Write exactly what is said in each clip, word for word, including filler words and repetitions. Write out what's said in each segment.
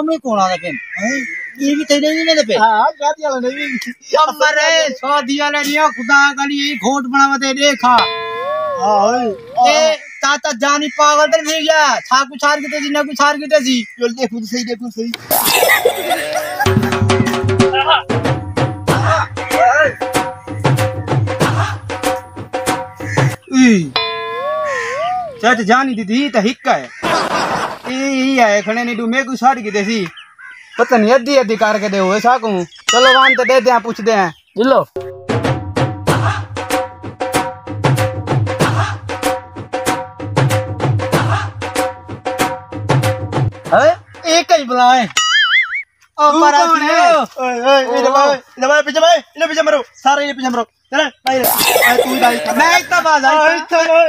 में कौन आ लेकिन ये भी तेरे नहीं मेरे पे हां शादी वाला नहीं अब मरे शादी वाला नहीं खुदा गली ये घोट बनावा दे देखा हां ए ताता जानी पागल तर થઈ ગયા છાકુ છાર કે તેજી નકુ છાર કે તેજી यो देखो सही देखो सही ई चाचा जानी दीदी त हिक्का है ई ई है खणे नी डू मेकू छाड़ के देसी पता नहीं अद्धी अद्धी करके दे हो साकू चलो वान तो दे दे पूछते हैं लो है एक ही बुलाए ओ पर ओए ओए इधर भाई इधर भाई पीछे भाई इधर पीछे मरो सारे ये पीछे मरो चल भाई तू भाई मैं इतना बाज आई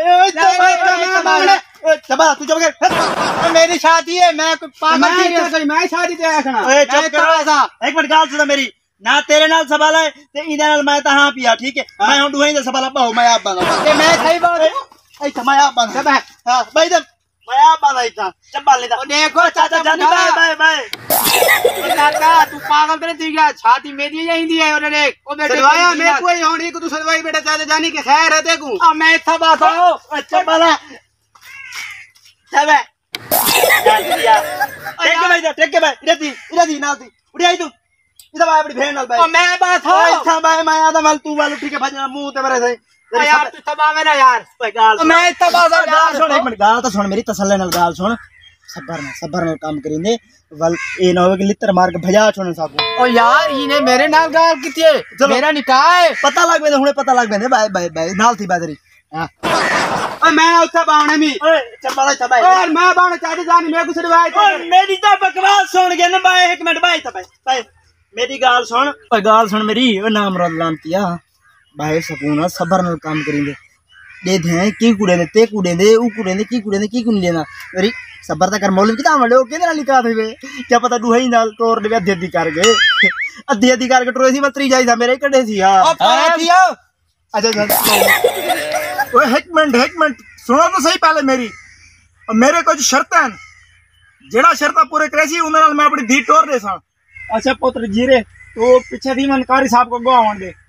ओए चबा तू चल के मेरी शादी है मैं कोई पागल नहीं है मैं शादी ते आखना ओए चुप करो एक मिनट गाल सुन मेरी ना तेरे नाल सवाल है ते इधर नाल मैं ता हां पिया ठीक है मैं हूं दुहे दे सवाल पाओ मैं आप बना ते मैं सही बात ए मैं आप बना सब है हां भाई दे मैं आप बना इतना चबा ले दा देखो चाचा जानी बाय बाय बाय चाचा तू पागल करे तू क्या छाती मेरी यही दी है और देख ओ बेटे सदवाया मैं कोई होनी को तू सदवाई बेटा चाचा जानी के खैर है देखू आ मैं इतना बात हो अच्छा बाला सब है जान दिया टेक के भाई दे टेक के भाई इधर दी इधर दी ना दी उड़ी आई तू इधर भाई अपनी बहन नाल भाई ओ मैं बात हो अच्छा भाई मैं आदा माल तू वाल ठीक है भजना मुंह ते मेरे से यार तू तबावे ना यार ओए गाल मैं इतना बात गाल सुन एक मिनट गाल तो सुन मेरी तसल्ले नाल गाल सुन सबर ना सबर नाल काम करिंदे वल ए ना होवे कि लित्र मार के भजा छोड़न साकू ओ यार इने मेरे नाल गाल किती है मेरा निकाह है पता लग बेंदे हुने पता लग बेंदे भाई भाई भाई नाल थी बादरी हां ओ मैं उठा बावणे में ओए चंबा था भाई और मैं बावणे चाची जानी मैं कुछ दवाई ओए मेरी तो बकवास सुन के ना भाई एक मिनट भाई था भाई भाई मेरी गाल सुन ओए गाल सुन मेरी ओ नाम रलांतिया भाई सकून सबर नाल काम करिंदे दे दे की कुड़े ने ते कुड़े दे ऊ कुड़े ने की कुड़े ने की कुन लेना मेरी सबर ता कर मौलवी किता मले ओ केदे नाल निकाह देवे क्या पता दुहे ही नाल तोड़ दे अद्धे अद्धे कर गए अद्धे अद्धे करके टोरे सी बत्री जाई था मेरे कड़े सी हां ओ पाथिया अच्छा अच्छा ओए एक मिनट एक मिनट सुनो तो सही पहले मेरी और मेरे कुछ शर्तां हैं जेड़ा शर्तां पूरे करे सी उन नाल मैं अपनी धी टोर दे सा अच्छा पुत्र जीरे तो पीछे दी मन कारी साहब को गवावन दे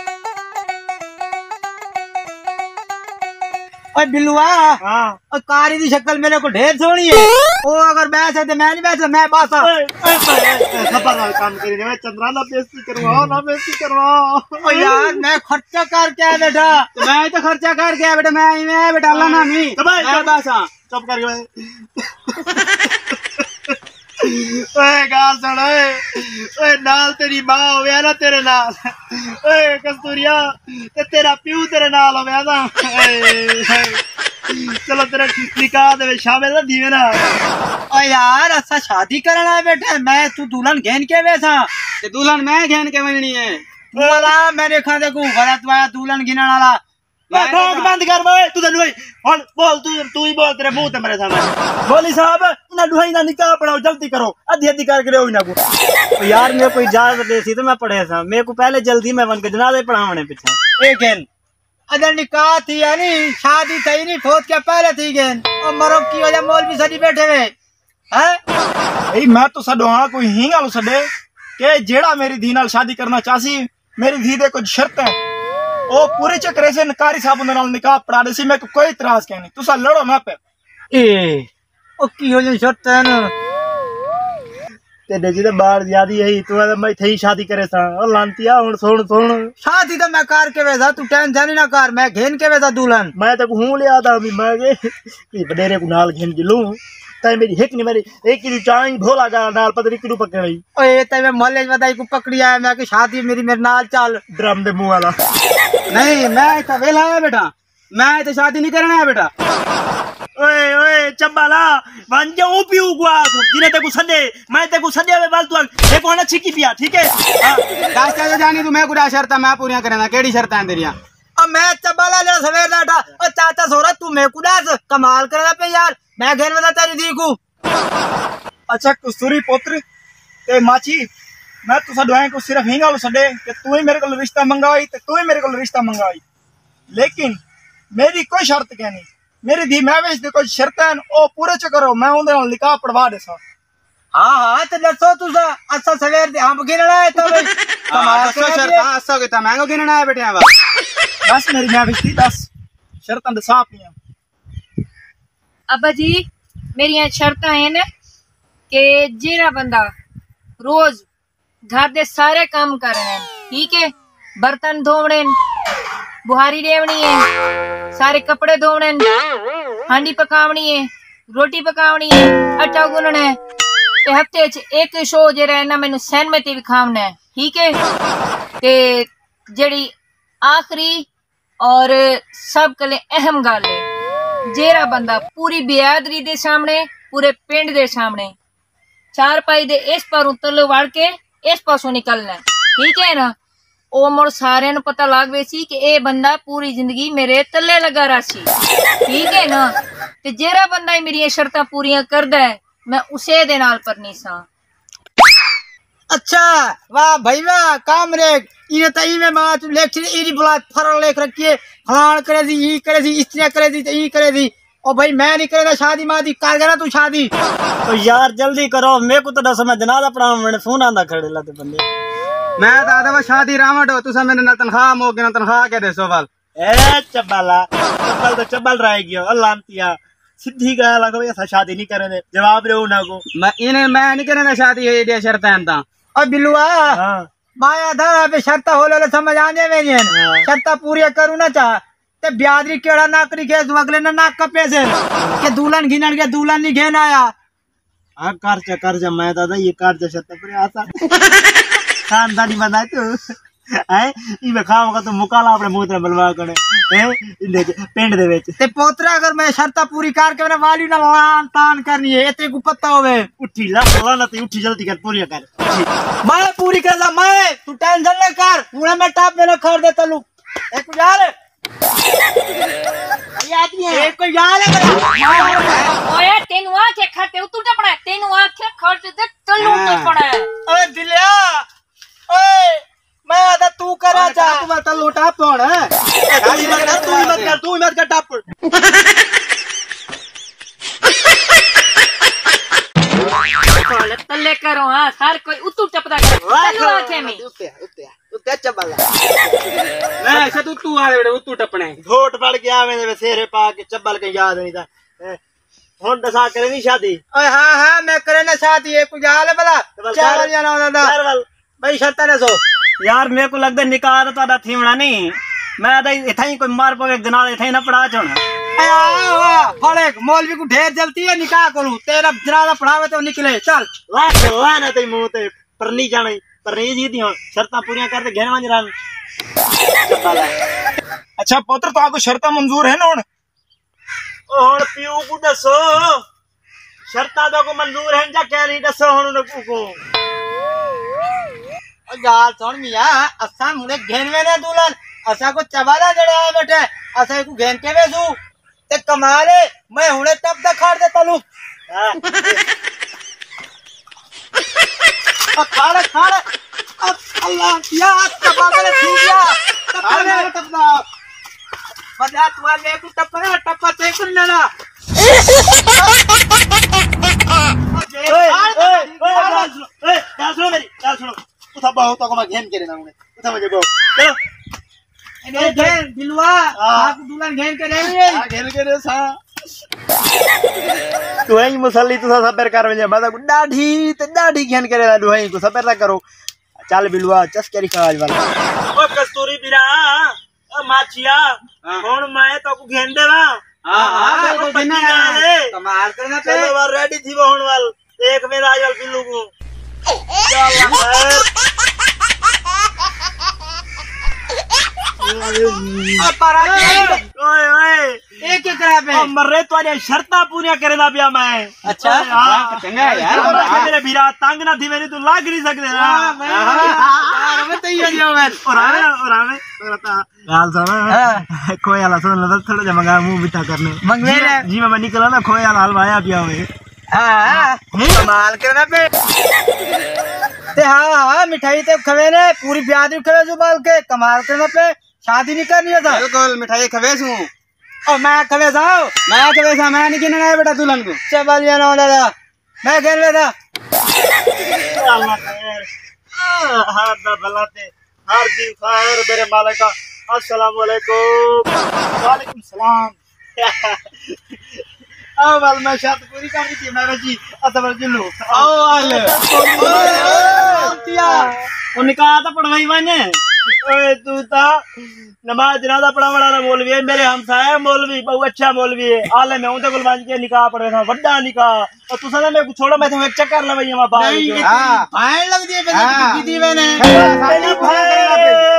ओए बिल्लुआ हां ओ कारी दी शक्ल मेरे को ढेर सोनी है ओ अगर बैठ है तो मैं नहीं बैठ मैं बासा खबर नाल काम करी मैं चंद्रा ना बेइज्जती करवा ना बेइज्जती करवा ओ यार मैं खर्चा करके आया बेटा तो मैं तो खर्चा करके आया बेटा मैं मैं बेटा अल्लाह ना मी मैं बासा चुप कर गए ओए गाल सुन ओए ओए नाल तेरी मां होवे ना तेरे नाल ओए कस्तूरिया ते तेरा प्यू तेरे नाल होवे ना चलो तेरे निकाह दे शामिल ना दीवे ना ओ यार असा शादी करना है बेटा मैं तू दुल्हन घेन के वैसा ते दुल्हन मैं घेन के बननी है वाला मैंने खा देखू गलत वाया दुल्हन गिनन वाला भोग बंद कर बे तू तो लुई हुन बोल तू तू ही बोल तेरे मुंह ते मेरे सामने बोली साहब ना दुहाई ना निकाह पढ़ाओ जल्दी करो आधी आधी करके रहो ना को यार मेरे को इजाजत दे सी तो मैं पढ़े था मेरे को पहले जल्दी मैं बन के जनाजे पढ़ावने पीछे एक दिन अगर निकाह थी यानी शादी थी नहीं फोत के पहले थी गेन और मरो की वजह मौलवी सदी बैठे हुए हैं भाई मैं तो सडो हां कोई हिंगाल सडे के जेड़ा मेरी धी नाल शादी करना चाहसी मेरी धी दे कुछ शर्त है ओ पूरे चक्कर से कारी साहब उन नाल निकाह पढ़ा दे सी मैं कोई इतराज कहनी तुसा लड़ो ना पे ए ओ की हो जे शर्त है ना तेरे जी बाहर ज्यादा है तू मैं थई शादी करे सा ओ लांतिया हुन सुन सुन शादी तो मैं कर के वैसा तू टेंशन ना कर मैं घेन के वैसा दुल्हन मैं तो हूं ले आता भी मैं के बडेरे को नाल घेन जिलू तय मेरी हिक नहीं मेरी एक किलो चाई भोला गा नाल पतरी किलो पकड़ी ओए तय मैं मोहल्ले में बताई को पकड़ी आया मैं कि शादी मेरी मेरे नाल चल ड्रम दे मुंह वाला नहीं मैं तो वेला है बेटा मैं तो शादी नहीं करना है बेटा ओए ओए चंबाला वन जाऊं पीऊ गुआ जिने ते को सदे मैं ते को सदे वे बाल तू देखो ना छिकी पिया ठीक है हां रास्ते से जानी तू मैं कुछ शर्त मैं पूरी करना केड़ी शर्त है तेरी अब मैं चंबाला ले सवेर डाटा और चाचा सोरा तू मैं कुदास कमाल करना पे यार मैं घर में तेरी दी को अच्छा कस्तूरी पुत्र ते माची मैं तुसा दुआएं को सिर्फ हिंगा लो सडे कि तू ही मेरे को रिश्ता मंगाई ते तू ही मेरे को रिश्ता मंगाई लेकिन मेरी कोई शर्त कहनी मेरी धी मैं वेच दे कोई शर्त है ओ पूरे च करो मैं उनदे नाल निकाह पढ़वा देसा हाँ हाँ तो दसो तुसा असा सवेर दे हम गिनना है तो भाई कमाल दसो शर्तां असा के ता महंगो गिनना है बेटिया वा बस मेरी मैं बिस्ती दस शर्तां दे साफ नहीं अब्बा जी मेरी शर्तां हैं न कि जेरा बंदा रोज घर दे सारे काम करने ठीक है, बर्तन धोने, बुहारी देवनी है, सारे कपड़े धोने, हांडी पकावनी है, रोटी पकावनी है, आटा गुनना है, ते हफ्ते च एक शो जेरा है ना मैनू सहमति विखावना है ठीक है। ते जेड़ी आखिरी और सब कले अहम गल है, जेरा बंदा पूरी बिरादरी दे सामने पूरे पिंड दे सामने चार पाई दे इस पारों तलो वड़ के इस पासों निकलना है ठीक है ना। ओ मोर सारे नु पता लग गई सी कि ए बंदा पूरी जिंदगी मेरे तले लगा रहा सी ठीक है ना। ते जेरा बंदा ही मेरी शर्तां पूरियां करदा है मैं उसे दे नाल करनी सा। अच्छा वाह भाई वाह काम रे इने तई में मां तू लेख इरी बुला फरल लेख रखिए फलान करे दी ई करे दी इस्त्री करे दी ई करे दी। ओ भाई मैं नहीं करेगा शादी मादी कर गया तू शादी। तो यार जल्दी करो मेरे को तो दस मैं जनाजा पढ़ाऊं मैंने फोन आंदा खड़े लाते बंदे मैं दादा वा शादी रावट हो तुसा मैंने ना तनख्वाह मोगे ना तनख्वाह के देसो वाल ए चब्बाला चब्बल तो चब्बल रह गयो अल्लाह सीधी गाल लगो ऐसा शादी नहीं करेंगे जवाब दो ना को मैं इने मैं नहीं करना शादी ये दे शर्तां ता। ओ बिल्लुआ हां माया धारा पे शर्ता हो ले समझ आने में नहीं शर्ता पूरी करू ना चाह ते ब्यादरी केड़ा नाकरी के अगले ना नाक कपे से के दुल्हन घिनन के दुल्हन नहीं घेन आया। हां कर चा कर जा मैं दादा ये कर जा शर्ता पर आता खानदानी बंदा तू है ई मैं खाऊंगा तो मुकाला अपने मुंह ते बलवा कने हैं इंदे पिंड दे विच ते पोतरा अगर मैं शर्ता पूरी करके मैंने वाली ना लान तान करनी है इतने को पता होवे उठी ला ना ते उठी जल्दी कर पूरी कर मैं पूरी कर ला मैं तू टेंशन न कर पूरा मैं टॉप में खड़ दे तलू एक यार याद नहीं है एक यार है ओए तेनु आखे खटे उतु टपड़ा तेनु आखे खट दे तलू टपड़ा। ओए दिलिया ओए मैं आधा तू करा जा तू मत लोटा पड़ है तू ही मत कर तू ही मत कर तू ही मत कर टप बोले तले करो हां हर कोई उतु टपदा करे तलू आखे में उत्ते उत्ते उत्ते चबला मैं ऐसा तू तू आ रे उत्तू टपने घोट पड़ के आवे दे सेरे पा के चब्बल के याद नहीं था हुन दसा करे नहीं शादी। ओए हां हां मैं करे ना शादी एक यार है भला चावल जाना होना चावल भाई शर्ता ने सो यार मेरे को लगदा निकाह तो तादा थीवना नहीं मैं तो इथा ही कोई मार पवे जनाजा इथा ही ना पढ़ा छोना वाह फड़े मौलवी को ढेर जलती है निकाह करूं तेरा जनाजा पढ़ावे तो निकले चल लाख लाना ते मुंह ते पर नहीं जाने पर नहीं जी दी शर्तां पूरी कर दे घेन वंज रान चब्बाला। अच्छा पुत्र तो आपको शर्तां मंजूर है ना हुन ओ हुन पियो को दसो शर्तां तो को मंजूर है जा क्या नहीं दसो हुन को गाल सुन मिया असा मुने घेन में ना दुल्हन असा को चबाला जड़े आ बैठे असा को घेन के वेसू ते कमाले मैं हुने तब तक खाड़ दे तलू खाड़ खाड़ अल्लाह या चबाले ठीक या टपने टपना बजा तू ले को टपना टपा ते करना ना ओए ओए ओए ओए गाल सुनो मेरी गाल सुनो उठा बहुत तो मैं घेन करे ना उठा मुझे बहुत चलो ए घेन दिलवा आप दुल्हन घेन के ले हां घेन के रे सा तू ही मुसल्ली तू सबर कर ले बादा को डाढी ते डाढी घेन करे ला दुहाई को सबर करो चल बिलवा चस्करी खाज वाला ओ कस्तूरी बिरा ओ माचिया कौन मैं तो को घेन देवा हां हां तो बिना कमाल करना पे चलो बार रेडी थी वो होने वाल एक मेरा आजल बिल्लू को या अल्लाह ओए ओए एक एक करा पे मर्रे तुझे शर्तां पूरी करेदा पिया मैं अच्छा हां चंगा यार मेरे भीरा तंग ना थी मेरी तू लाग नहीं सकदे ना मैं तो ही हो मैं और आवे और आवे बता गाल सुन कोई वाला सुन लदा थोड़ा जा मंगा मुंह बिठा करने मंगवे जी मैं निकला ना खोया लाल भाया पिया हुए हां कमाल करना पे ते हां हां मिठाई ते खवे ने पूरी ब्यादरी खवे जुबाल के कमाल करना पे शादी नहीं करनी है बिल्कुल मिठाई खवेसू और मैं खवे जाओ मैं खवेसा मैं नहीं गिनना है बेटा दुल्हन को चबल या ना दादा मैं खेल लेता अल्लाह खैर हर दा भला ते हर दी खैर मेरे मालिका। अस्सलाम वालेकुम। वालेकुम सलाम। अवल मैं शर्त पूरी कर दी थी मैं जी अतवर जिल्लू आओ आल ओ निकाह तो पढ़वाई बने ओए तू ता नमाज जनाजा पढ़ाने वाला मौलवी है मेरे हमसाया मौलवी बहुत अच्छा मौलवी है आले मैं उनके गुलबाज के निकाह पढ़े था बड़ा निकाह और तू सदा मेरे को छोड़ो मैं तुम्हें चक्कर लवई मैं बाहर नहीं हां भाई लग दिए मैंने की दी मैंने पहले भाई